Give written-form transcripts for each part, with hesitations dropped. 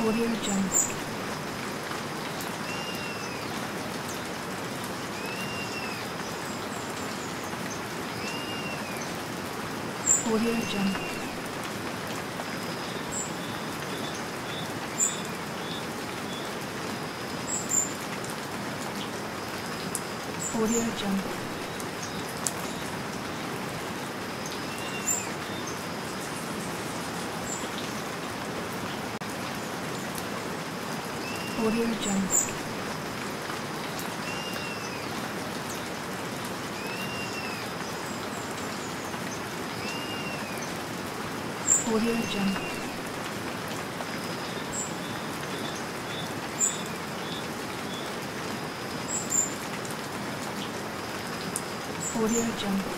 Audio Jungle. Audio Jungle. Audio Jungle. Audio Jungle. Audio Jungle. Audio Jungle.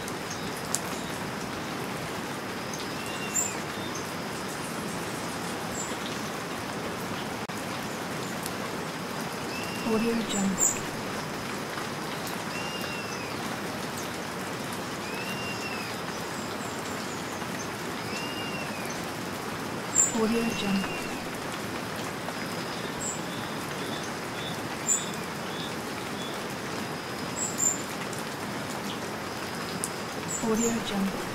Audio Jungle. Audio Jungle. Audio Jungle.